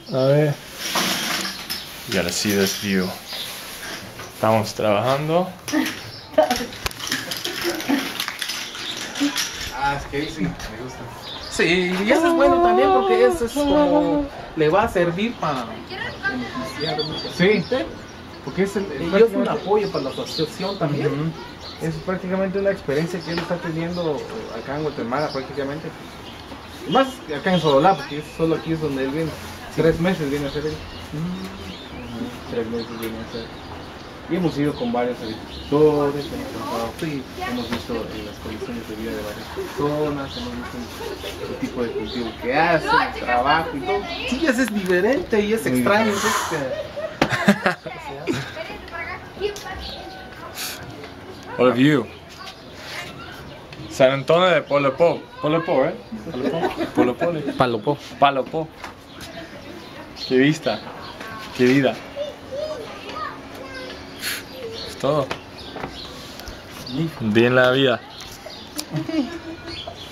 A ver. You gotta see this view. Estamos trabajando. Es que sí, me gusta. Sí, y eso es bueno también porque eso es como le va a servir para beneficiar mucho. Sí, porque es Y es un apoyo para la asociación también. Es prácticamente una experiencia que él está teniendo acá en Guatemala prácticamente. Más acá en Sololá, porque solo aquí es donde él viene. 3 meses viene a hacer él. 3 meses viene a hacer. Y hemos ido con varios agricultores, hemos visto las condiciones de vida de varias personas, hemos visto el tipo de cultivo que hacen, el trabajo y todo. Sí, eso es diferente y es Muy extraño. What of you? San Antonio de Polopó. Polopó, ¿eh? Polopó. Palopó. Palopó. Qué vista. Qué vida. Es todo. Bien la vida.